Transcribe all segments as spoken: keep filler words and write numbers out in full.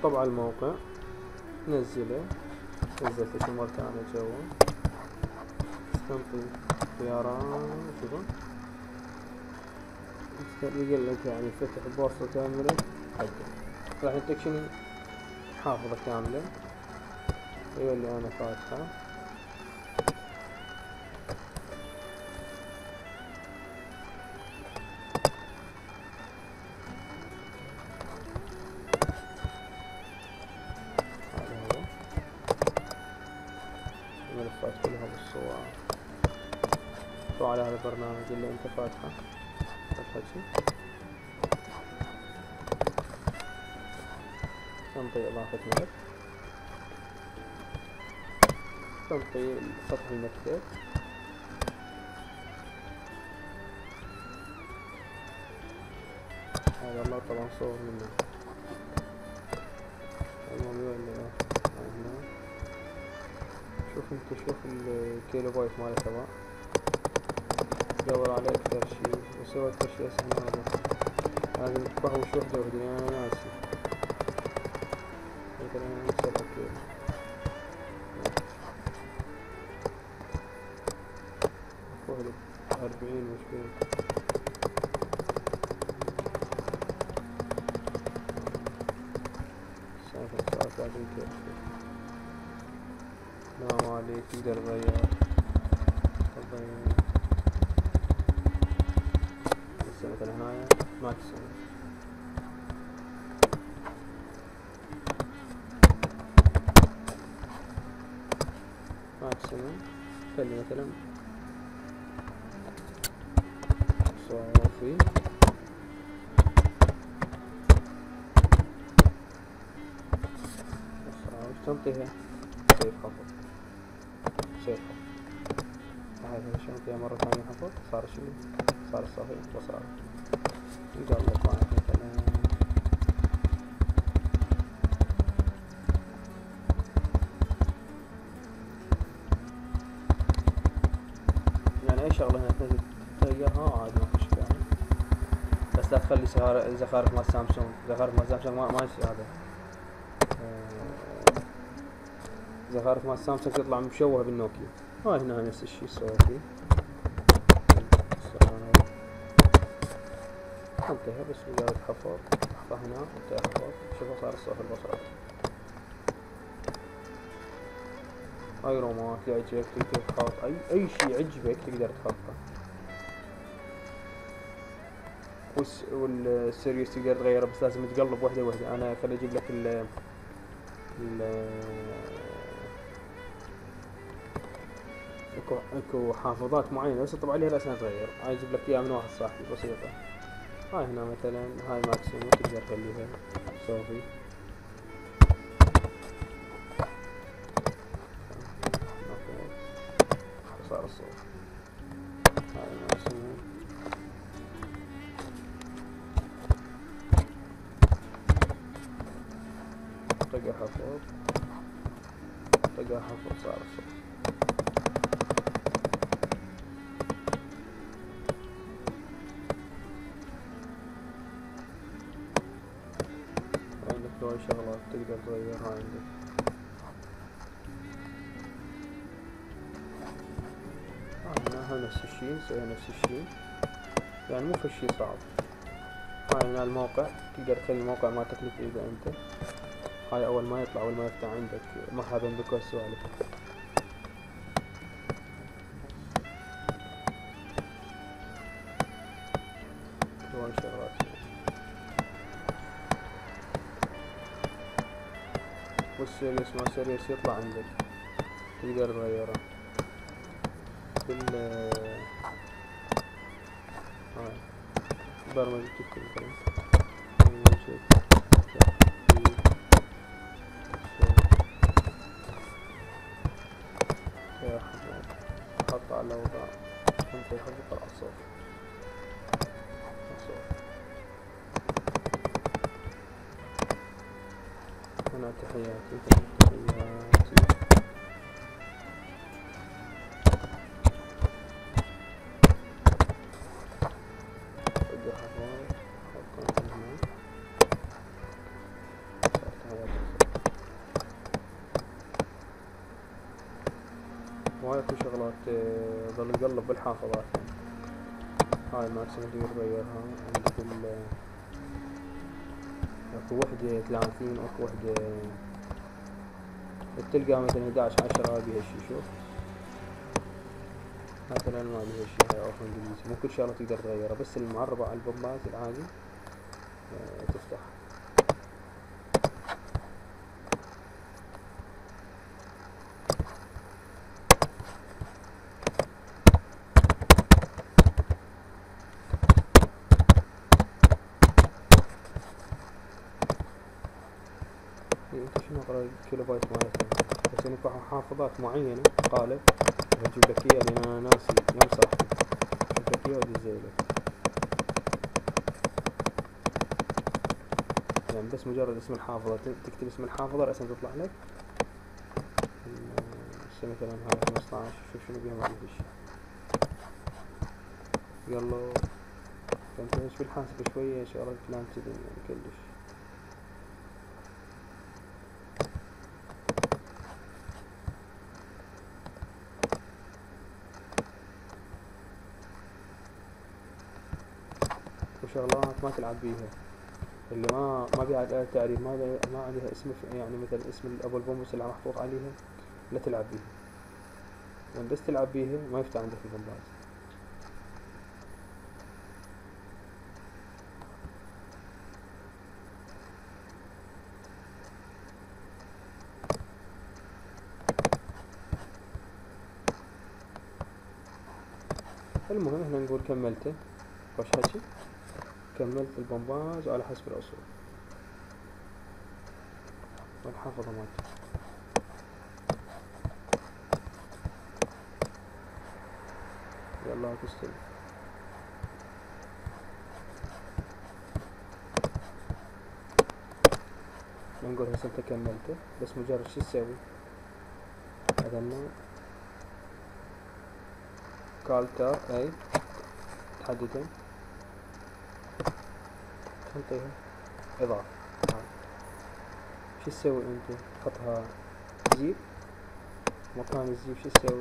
طبع الموقع، نزله، نزلت مرة ثانية جوا، استنطي خيارات شوفوا يقول لك يعني فتح بوصلة كاملة حقه، راح يعطيك شنو حافظة كاملة، يقول لي انا فاتحة، هذا هو الملفات كلها بالصور، على هذا البرنامج اللي انت فاتحه الحكي، تنطي اضافة ملف، تنطي سطح المكتب، هذا الله طبعا صور منه، المهم اللي هنا شوف انت، شوف الكيلو بايت ماله تبع، دور على اكثر شي وسوى اكثر شي اسمه هذا، لازم تبهوش وحدة وحدة لان انا ناسي، مثلا سبعة كيلو وحدة أربعين مشكلة، سالفة ساعات لازم تكفي، لا ما عليك تقدر تغير، تغير هسه مثلا هنايا ماكسيموم، ماكسيموم خلي مثلا صافي، تنطيها سيف خفض، سيف خفض، هاي شنطيها مرة ثانية خفض، صار شنو؟ صار الصافي وصار يقلب معك مثلا يعني اي شغلة هنا تنزل تغيرها عادي ما في مشكلة، بس لا تخلي زخارف مال سامسونج، زخارف مال سامسونج ما ما يصير هذا، زخارف مال سامسونج تطلع مشوهة بالنوكيا، هاي هنا نفس الشي صوتي، انتهى بس مجرد حفظ، احطها هنا انتهى حفظ، شوفوا صار الصوت البصرات، هاي رومات اللي عجبك تقدر تحط اي اي شي يعجبك تقدر تحطه، والسيريوس تقدر تغيره بس لازم تقلب وحدة وحدة، انا خلي اجيب لك ال ال اكو اكو حافظات معينة بس طبعا عليها رأسها تغير، عايز اجيب لك اياها من واحد صاحبي بسيطة، هاي هنا مثلا هاي ماكسيموم تقدر تخليها صافي، صار الصوت، هاي ماكسيموم، طقة حفظ، طقة حفظ صار الصوت، عندك هاي شغلات تقدر تغيرها عندك، هاي نفس الشي نسوي نفس الشي، يعني مو في شي صعب، هاي هنا الموقع تقدر تخلي الموقع ما تكلف اذا انت، هاي اول ما يطلع اول ما يفتح عندك مرحبا بك والسوالف، هاي شغلات والسيريس ما سيريس يطلع عندك تقدر تغيره بال هاي برمجة تكتب حط على وضع انت يحط على الصوت هنا تحياتي تحياتي حفاظ حطها هنا صار تحياتي هاي اكو شغلات آه، ظل نقلب بالحافظات يعني. هاي ماكسيموم تقدر تغيرها عندك ال اكو وحدة ثلاثين واكو وحدة تلقى مثلا احد عشر عشرة بيها شي. شوف مثلا ما بيها شي، هاي اوف انجليزي، مو كل شغلة تقدر تغيرها، بس المعربة على البومبات العادي آه، تفتح. انت شنو اقرا الكيلو بايت مالتها، بس انك حافظات معينة قالب بجيب لك اياها لان انا ناسي يوم صاحبي، بجيب لك اياها وادزيلك يعني، بس مجرد اسم الحافظة تكتب اسم الحافظة رأسا تطلع لك هسه مثلا هاي خمسطعش. شوف شنو بيها ما بيها شي. يلا فانت بالحاسب شوية شغلات كلام كذي يعني كلش. وشغلات ما تلعب بيها، اللي ما ما بيها آلة تعريب، ما ما عليها اسم يعني مثلا اسم ابو البومبس اللي محطوط عليها لا تلعب بيها، يعني بس تلعب بيها ما يفتح عندك البومبات. المهم احنا نقول كملته وش حكي، كملت البومباز على حسب الاصول والحافظة مالته. يلا تستلم. نقول هسه انت كملته، بس مجرد شو تسوي، عدلنا كالتر اي تحددها تنطيها اضافة. شو تسوي انت، تحطها زيب، مكان الزيب شو تسوي،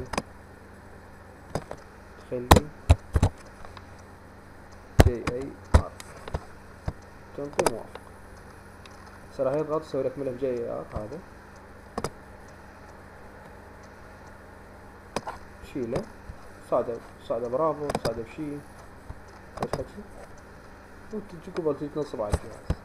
تخلي جي اي ار تنطي موافق. هسه راح يضغط يسوي لك ملف جي اي ار، هذا شيله صعده صعده برافو صعده بشي ايش حكي، وتجي قبل تنصب على الجهاز.